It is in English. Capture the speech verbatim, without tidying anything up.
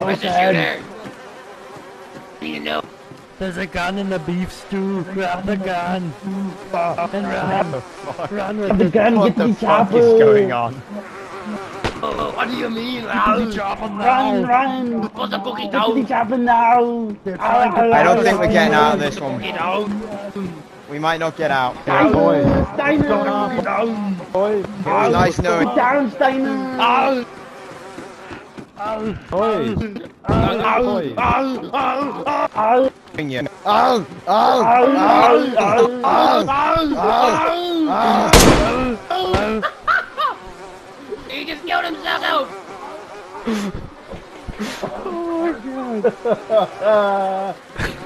Where's the shooter? You know. There's a gun in the beef stew. Grab the gun. And run. Run with the gun. What the fuck is going on? Oh, what do you mean? Run, Run, run! Put the cookie Get down! the chopper now! I don't think we're getting out of this one. Cookie down! We might not get out. Steiner! Steiner! Cookie down! It was nice knowing. Put down, Steiner! Ow! Ow. Oi! Ow! Ow! Ow! Ow! You. Oh! Oh! Oh! He just killed himself! Oh my god!